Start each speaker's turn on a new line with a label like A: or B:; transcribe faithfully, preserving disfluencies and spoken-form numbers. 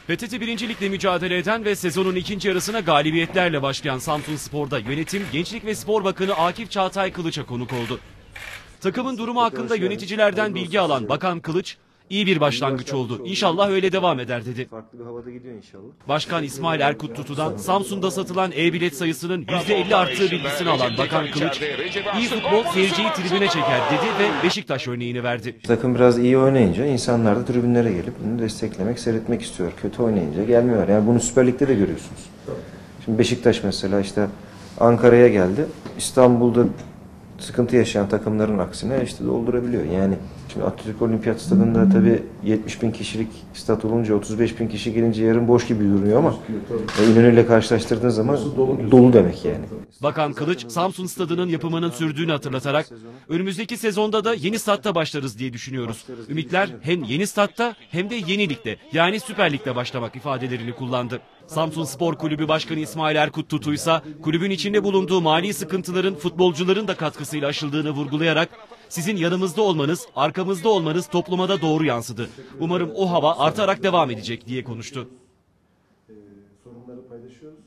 A: P T T birinci Lig'de mücadele eden ve sezonun ikinci yarısına galibiyetlerle başlayan Samsunspor'da yönetim Gençlik ve Spor Bakanı Akif Çağatay Kılıç'a konuk oldu. Takımın durumu hakkında yöneticilerden bilgi alan Bakan Kılıç, iyi bir başlangıç oldu. İnşallah öyle devam eder dedi.
B: Farklı bir havada gidiyor inşallah.
A: Başkan İsmail Erkut Tutu'dan Samsun'da satılan e-bilet sayısının yüzde elli arttığı bilgisini alan Bakan Kılıç, iyi futbol seyirciyi tribüne çeker dedi ve Beşiktaş örneğini verdi.
B: Takım biraz iyi oynayınca insanlar da tribünlere gelip bunu desteklemek, seyretmek istiyor. Kötü oynayınca gelmiyor. Yani bunu Süper Lig'de de görüyorsunuz. Şimdi Beşiktaş mesela işte Ankara'ya geldi. İstanbul'da sıkıntı yaşayan takımların aksine işte doldurabiliyor. Yani şimdi Atatürk Olimpiyat Stadı'nda tabii yetmiş bin kişilik stat olunca otuz beş bin kişi gelince yarın boş gibi duruyor ama e, İnönü'yle karşılaştırdığın zaman dolu, dolu demek yani.
A: Bakan Kılıç, Samsun Stadı'nın yapımının sürdüğünü hatırlatarak önümüzdeki sezonda da yeni statta başlarız diye düşünüyoruz. Ümitler hem yeni statta hem de yeni ligde yani Süper Lig'de başlamak ifadelerini kullandı. Samsun Spor Kulübü Başkanı İsmail Erkut Tutu ise kulübün içinde bulunduğu mali sıkıntıların futbolcuların da katkısıyla aşıldığını vurgulayarak sizin yanımızda olmanız, arkamızda olmanız topluma da doğru yansıdı. Umarım o hava artarak devam edecek diye konuştu.